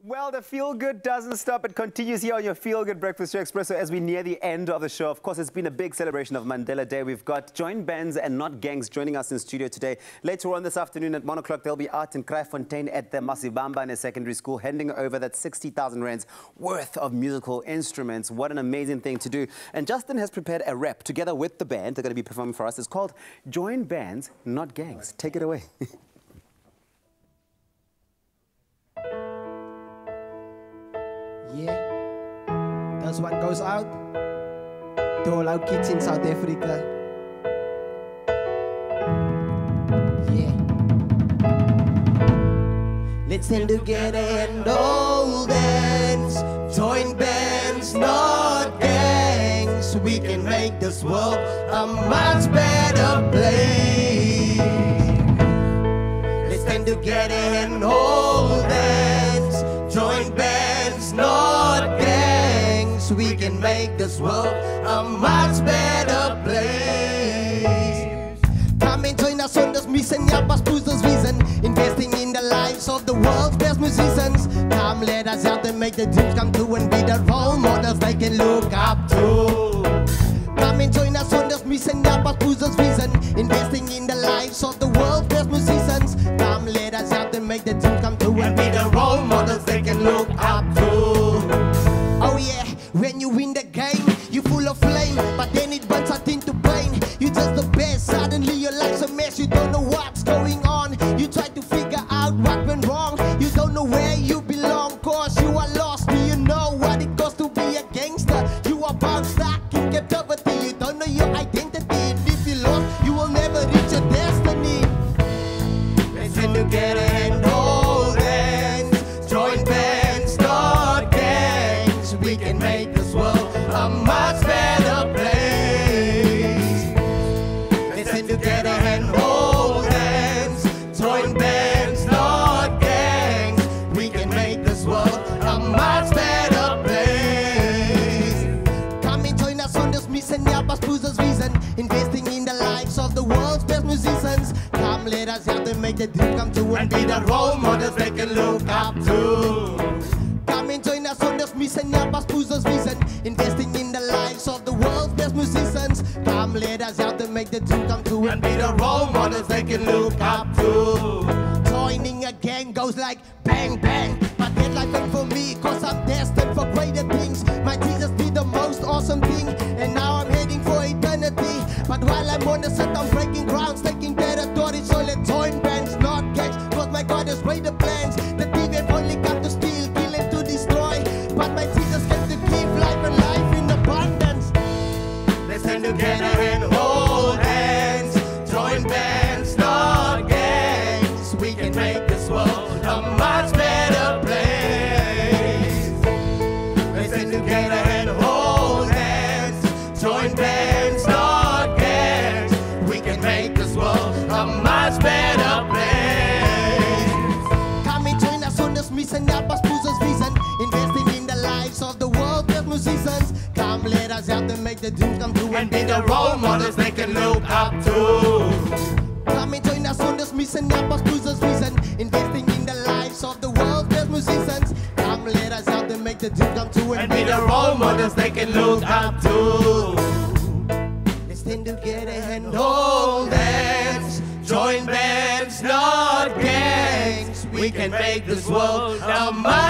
Well, the feel-good doesn't stop. It continues here on your feel-good breakfast show, Expresso, as we near the end of the show. Of course, it's been a big celebration of Mandela Day. We've got joint bands and not gangs joining us in studio today. Later on this afternoon at 1 o'clock, they'll be out in Kraaifontein at the Masibambane Secondary School, handing over that 60,000 rands worth of musical instruments. What an amazing thing to do. And Justin has prepared a rap together with the band. They're going to be performing for us. It's called Join Bands, Not Gangs. Take it away. Yeah, this one goes out to all our kids in South Africa. Yeah. Let's stand together and all dance. Join bands, not gangs. We can make this world a much better place. Let's stand together and all dance. Join bands, not gangs. We can make this world a much better place. Come and join us on this mission, help us push this vision, investing in the lives of the world's best musicians. Come, let us help them make the dreams come true and be the role models they can look up to. Come and join us on this mission, help us push this vision, investing in the lives of the world's best musicians. Come, let us help them make the dreams come true and be the role models they can look up to. Oh yeah, when you win the game, you full of flame, but then it burns out into pain. You just the best, suddenly your life's a mess. You don't know what's going on, you try to figure out what went wrong. You don't know where you belong, cause you are lost. Do you know what it costs to be a gangster? You are bound stuck in captivity. You don't know your identity, and if you lost, you will never reach your destiny. Let's stand together and hold hands. Join bands, not gangs. We can make this world a much better place. Let's stand together and hold hands. Join bands, not gangs. We can make this world a much better place. Come and join us on this mission, help us push this vision, investing in the lives of the world's best musicians. Come, let us help them make the dream come true and be the role models they can look up to. Come and join us on this mission, help us push this vision, investing in the lives of the world's best musicians. Come, let us help them make the dream come true and be the role models they can look up to. Joining a gang goes like bang bang, but that life ain't for me, cause I'm destined for greater things. My Jesus did the most awesome thing, and now I'm heading for eternity. But while I'm on the set, I'm breaking grounds, taking territory. So let's join bands, not gangs, cause my God has greater plans. The thief have only come to steal, kill and to destroy, but my Jesus came to give life and life in abundance. Let's stand together and hold hands. Join bands, not gangs. We can make this world a much better place. Let's stand together and hold hands. Join bands, not gangs. We can make this world a much better place. Come and join us on this mission, help us push this vision, investing in the lives of the world's best musicians. Come, let us help them make the dreams come true and be the role models they can look up to. Come and join us on this mission, help us push this vision, investing in the lives of the world's best musicians. Come, let us help them make the dreams come true and be the role models they can look up to. Let's stand together and hold hands. Join bands, not gangs. We can make this world a much